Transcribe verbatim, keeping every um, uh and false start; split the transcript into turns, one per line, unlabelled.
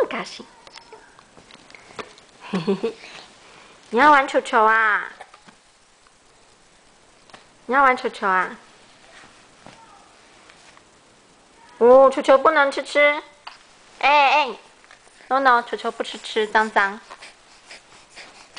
么高兴？嘿嘿嘿，你要玩球球啊？你要玩球球啊？哦，球球不能吃吃。哎哎 ，no no，球球不吃吃，脏脏。